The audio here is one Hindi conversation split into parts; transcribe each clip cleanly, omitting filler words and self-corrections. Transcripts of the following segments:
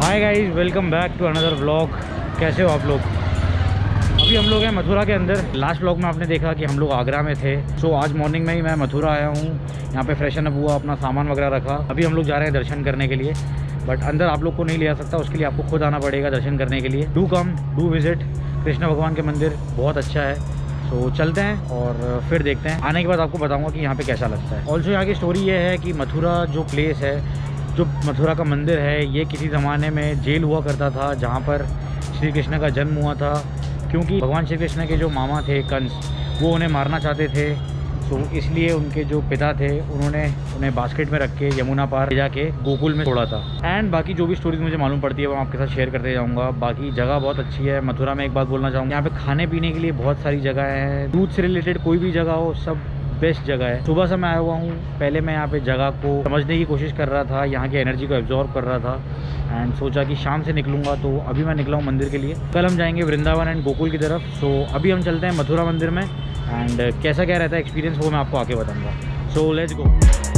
Hi guys, welcome back to another vlog. कैसे हो आप लोग? अभी हम लोग हैं मथुरा के अंदर। लास्ट व्लॉग में आपने देखा कि हम लोग आगरा में थे। सो आज मॉर्निंग में ही मैं मथुरा आया हूँ। यहाँ पे फ्रेशन अप हुआ, अपना सामान वगैरह रखा। अभी हम लोग जा रहे हैं दर्शन करने के लिए, बट अंदर आप लोग को नहीं ले आ सकता। उसके लिए आपको खुद आना पड़ेगा दर्शन करने के लिए। Do come, do visit. Krishna भगवान के मंदिर बहुत अच्छा है। सो चलते हैं और फिर देखते हैं। आने के बाद आपको बताऊँगा कि यहाँ पर कैसा लगता है। ऑल्सो यहाँ की स्टोरी ये है कि मथुरा जो प्लेस है, जो मथुरा का मंदिर है, ये किसी ज़माने में जेल हुआ करता था जहाँ पर श्री कृष्ण का जन्म हुआ था। क्योंकि भगवान श्री कृष्ण के जो मामा थे कंस, वो उन्हें मारना चाहते थे। तो इसलिए उनके जो पिता थे उन्होंने उन्हें बास्केट में रख के यमुना पार ले जाके गोकुल में छोड़ा था। एंड बाकी जो भी स्टोरीज मुझे मालूम पड़ती है वो आपके साथ शेयर करते जाऊँगा। बाकी जगह बहुत अच्छी है मथुरा में। एक बात बोलना चाहूँगा, यहाँ पे खाने पीने के लिए बहुत सारी जगह हैं। दूध से रिलेटेड कोई भी जगह हो, सब बेस्ट जगह है। सुबह से मैं आया हुआ हूँ। पहले मैं यहाँ पे जगह को समझने की कोशिश कर रहा था, यहाँ की एनर्जी को एब्जॉर्ब कर रहा था एंड सोचा कि शाम से निकलूँगा। तो अभी मैं निकला हूँ मंदिर के लिए। कल हम जाएंगे वृंदावन एंड गोकुल की तरफ। सो अभी हम चलते हैं मथुरा मंदिर में एंड कैसा क्या रहता है एक्सपीरियंस, वो मैं आपको आगे बताऊँगा। So let's go.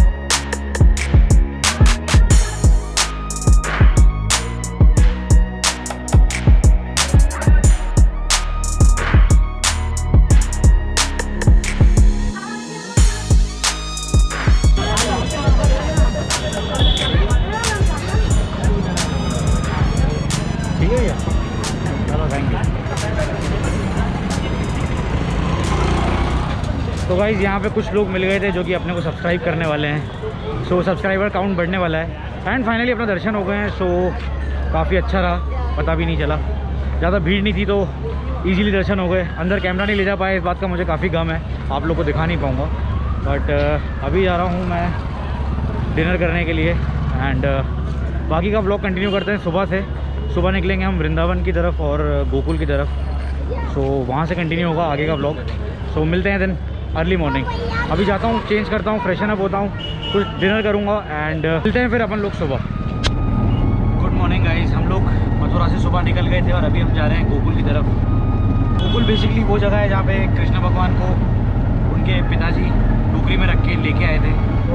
तो गाइज़ यहाँ पे कुछ लोग मिल गए थे जो कि अपने को सब्सक्राइब करने वाले हैं। सो सब्सक्राइबर काउंट बढ़ने वाला है एंड फाइनली अपना दर्शन हो गए हैं। सो काफ़ी अच्छा रहा, पता भी नहीं चला। ज़्यादा भीड़ नहीं थी तो इजीली दर्शन हो गए। अंदर कैमरा नहीं ले जा पाया, इस बात का मुझे काफ़ी गम है। आप लोग को दिखा नहीं पाऊँगा, बट अभी जा रहा हूँ मैं डिनर करने के लिए एंड बाकी का व्लॉग कंटिन्यू करते हैं। सुबह निकलेंगे हम वृंदावन की तरफ और गोकुल की तरफ। सो वहाँ से कंटिन्यू होगा आगे का व्लॉग। सो मिलते हैं दिन अर्ली मॉर्निंग। अभी जाता हूँ, चेंज करता हूँ, फ्रेशन अप होता हूँ, कुछ डिनर करूँगा एंड मिलते हैं फिर अपन लोग सुबह। गुड मॉर्निंग गाइस, हम लोग मथुरा से सुबह निकल गए थे और अभी हम जा रहे हैं गोकुल की तरफ। गोकुल बेसिकली वो जगह है जहाँ पे कृष्ण भगवान को उनके पिताजी टोकरी में रख के लेके आए थे।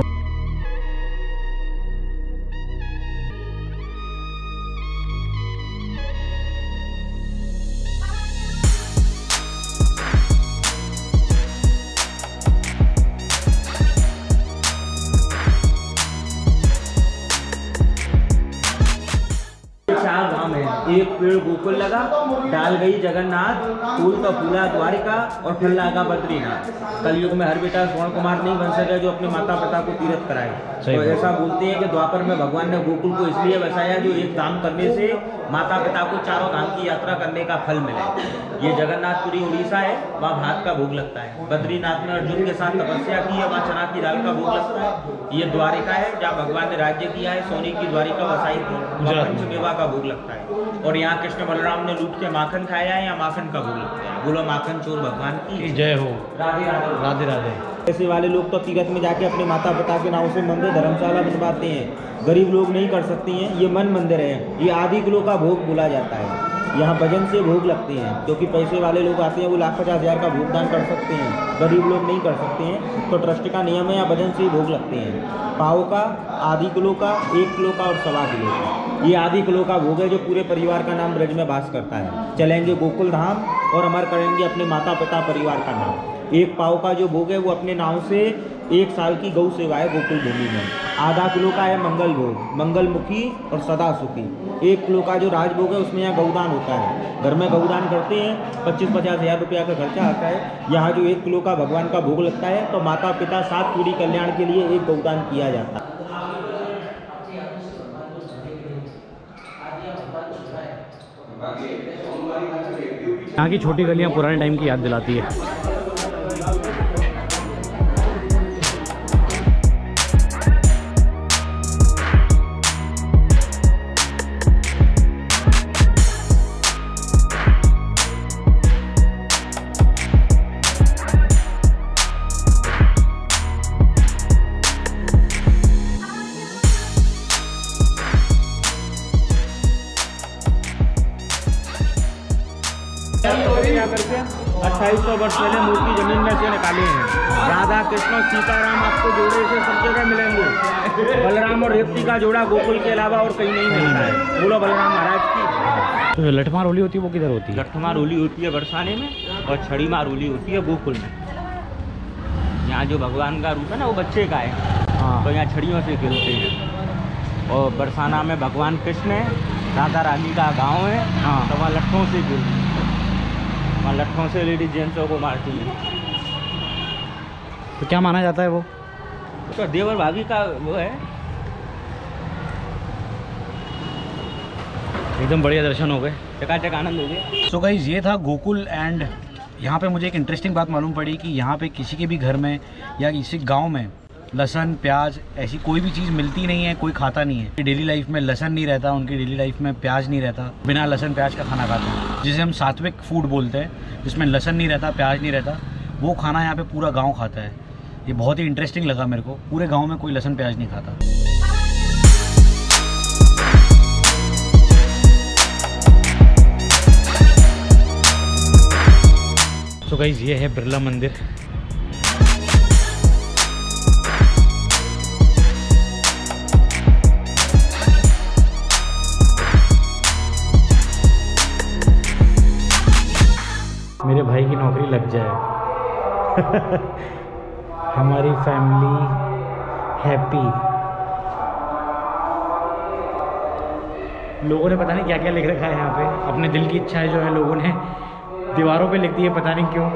एक पेड़ गोकुल लगा, डाल गई जगन्नाथ, फूल का फूला द्वारिका और फल लगा बद्रीनाथ। कलयुग में हर बेटा स्वर्ण कुमार नहीं बन सका जो अपने माता पिता को तीर्थ कराए। तो ऐसा बोलते हैं कि द्वापर में भगवान ने गोकुल को इसलिए बसाया जो एक दान करने से माता पिता को चारों धाम की यात्रा करने का फल मिले। ये जगन्नाथपुरी उड़ीसा है, वहाँ भात का भोग लगता है। बद्रीनाथ में अर्जुन के साथ तपस्या की है, वहाँ चना की दाल का भोग लगता है। ये द्वारिका है जहाँ भगवान ने राज्य किया है, सोने की द्वारिका बसाई थी, वहाँ पंचमेवा का भोग लगता है। और यहाँ कृष्ण बलराम ने लूट के माखन खाया है, या माखन का भोग लगता है। बोलो माखन चोर भगवान की जय हो। राधे राधे राधे राधे। ऐसे वाले लोग तो तीर्थ में जाके अपने माता पिता के नाम से मंदिर धर्मशाला बनवाते हैं। गरीब लोग नहीं कर सकते हैं। ये मन मंदिर है, ये आदि किलो का भोग बोला जाता है। यहाँ भजन से भोग लगते हैं, क्योंकि पैसे वाले लोग आते हैं वो लाख 50 हज़ार का भोगदान कर सकते हैं। गरीब लोग नहीं कर सकते हैं, तो ट्रस्ट का नियम है, यहाँ भजन से भोग लगते हैं। पाव का, आधी किलो का, 1 किलो का और 1.25 किलो का। ये आधी किलो का भोग है जो पूरे परिवार का नाम ब्रज में वास करता है। चलेंगे गोकुल धाम और अमर करेंगे अपने माता पिता परिवार का नाम। 1 पाव का जो भोग है वो अपने नाम से 1 साल की गौ सेवा है गोकुल भूमि में। आधा किलो का है मंगल भोग, मंगलमुखी और सदा सुखी। 1 किलो का जो राजभोग है उसमें यहाँ गौदान होता है। घर में गौदान करते हैं, 25-50 हज़ार रुपया का खर्चा आता है। यहाँ जो 1 किलो का भगवान का भोग लगता है तो माता पिता 7 पीढ़ी कल्याण के लिए एक गौदान किया जाता है। यहाँ की छोटी गलियाँ पुराने टाइम की याद दिलाती है। 2800 वर्ष पहले मूर्ति जमीन में से निकाले हैं। राधा कृष्ण सीताराम आपको जोड़े से सब जगह मिलेंगे। बलराम और रेवती का जोड़ा गोकुल के अलावा और कहीं नहीं मिलता है। बोलो बलराम महाराज की। तो जो लठमार होली होती है वो किधर होती है? लठमार होली होती है बरसाने में और छड़ी मार होली होती है गोकुल में। यहाँ जो भगवान का रूप है ना वो बच्चे का है। हाँ। तो यहाँ छड़ियों से खेलते हैं। और बरसाना में भगवान कृष्ण है, राधा रानी का गांव है। हाँ। तो वहाँ लट्ठों से खेलते हैं। वहाँ लट्ठों से लेडीज जेंट्सों को मारती हैं। तो क्या माना जाता है वो? तो देवर भाभी का वो है। एकदम बढ़िया दर्शन हो गए, चकाचक आनंद हो गया। सो गाइस ये था गोकुल। एंड यहाँ पे मुझे एक इंटरेस्टिंग बात मालूम पड़ी कि यहाँ पे किसी के भी घर में या किसी गांव में लहसुन प्याज ऐसी कोई भी चीज़ मिलती नहीं है, कोई खाता नहीं है। डेली लाइफ में लहसुन नहीं रहता, उनकी डेली लाइफ में प्याज नहीं रहता, बिना लहसुन प्याज का खाना खाते हैं, जिसे हम सात्विक फूड बोलते हैं, जिसमें लहसुन नहीं रहता, प्याज नहीं रहता। वो खाना यहाँ पे पूरा गाँव खाता है। ये बहुत ही इंटरेस्टिंग लगा मेरे को। पूरे गाँव में कोई लहसुन प्याज नहीं खाता। तो गाइस ये है बिरला मंदिर। मेरे भाई की नौकरी लग जाए। हमारी फैमिली हैप्पी। लोगों ने पता नहीं क्या क्या लिख रखा है यहाँ पे। अपने दिल की इच्छाएं जो है लोगों ने दीवारों पे लिख दी है, पता नहीं क्यों।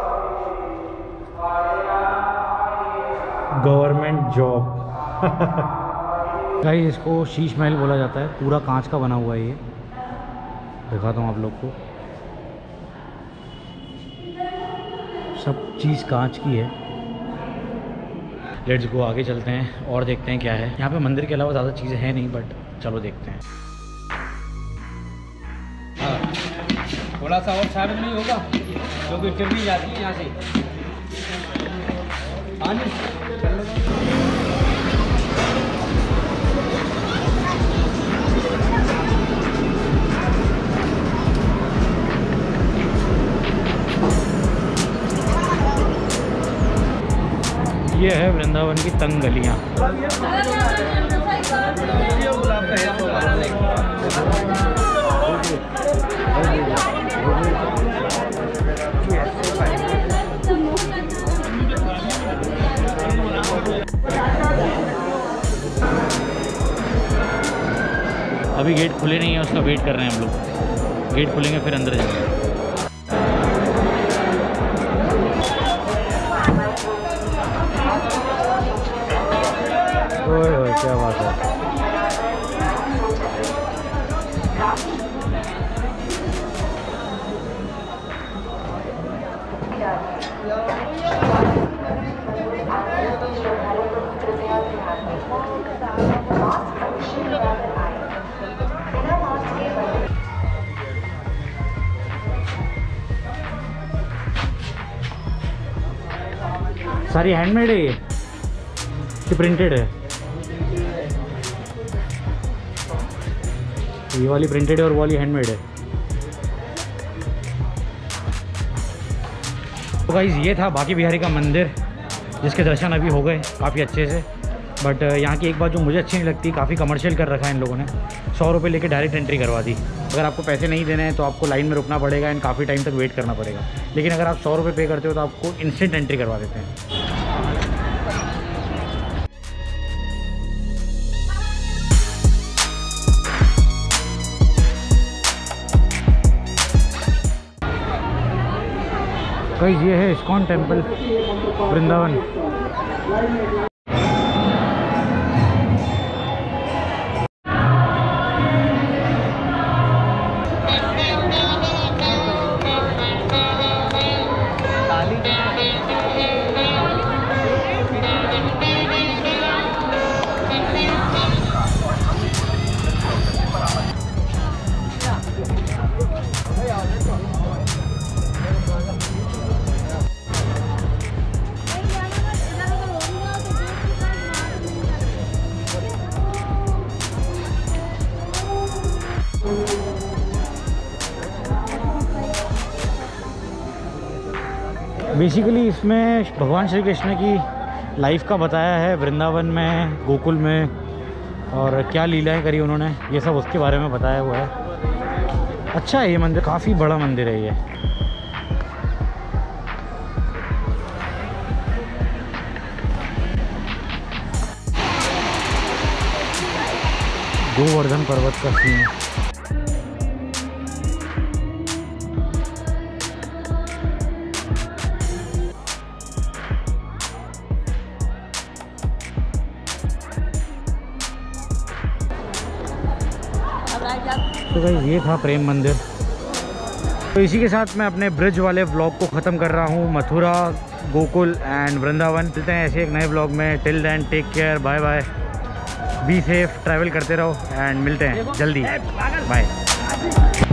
Government job. गाइस इसको शीश महल बोला जाता है। पूरा कांच का बना हुआ है। ये दिखाता हूँ आप लोग को। सब चीज़ कांच की है। लेट्स गो, आगे चलते हैं और देखते हैं क्या है यहाँ पे। मंदिर के अलावा ज़्यादा चीज़ें हैं नहीं, बट चलो देखते हैं। थोड़ा सा और शामिल नहीं होगा क्योंकि फिर भी जाती है यहाँ से। ये है वृंदावन की तंग गलियाँ। अभी गेट खुले नहीं है, उसका वेट कर रहे हैं हम लोग। गेट खुलेंगे फिर अंदर जाएंगे। ओए ओए क्या बात है। सारी हैंडमेड है ये कि प्रिंटेड है? ये वाली प्रिंटेड है और वो वाली हैंडमेड है। तो गाइस ये था बांके बिहारी का मंदिर, जिसके दर्शन अभी हो गए काफ़ी अच्छे से। बट यहाँ की एक बात जो मुझे अच्छी नहीं लगती, काफ़ी कमर्शियल कर रखा है इन लोगों ने। 100 रुपये लेके डायरेक्ट एंट्री करवा दी। अगर आपको पैसे नहीं देने हैं तो आपको लाइन में रुकना पड़ेगा एंड काफ़ी टाइम तक वेट करना पड़ेगा। लेकिन अगर आप 100 रुपये पे करते हो तो आपको इंस्टेंट एंट्री करवा देते हैं। गाइस ये है इस्कॉन टेम्पल वृंदावन। बेसिकली इसमें भगवान श्री कृष्ण की लाइफ का बताया है, वृंदावन में, गोकुल में, और क्या लीलाएं करी उन्होंने, ये सब उसके बारे में बताया हुआ है। अच्छा है ये मंदिर, काफ़ी बड़ा मंदिर है ये। गोवर्धन पर्वत का सीन। तो गाइस ये था प्रेम मंदिर। तो इसी के साथ मैं अपने ब्रिज वाले व्लॉग को ख़त्म कर रहा हूँ। मथुरा, गोकुल एंड वृंदावन। मिलते हैं ऐसे एक नए व्लॉग में। Till then take care, bye bye, be safe, travel करते रहो एंड मिलते हैं जल्दी, बाय।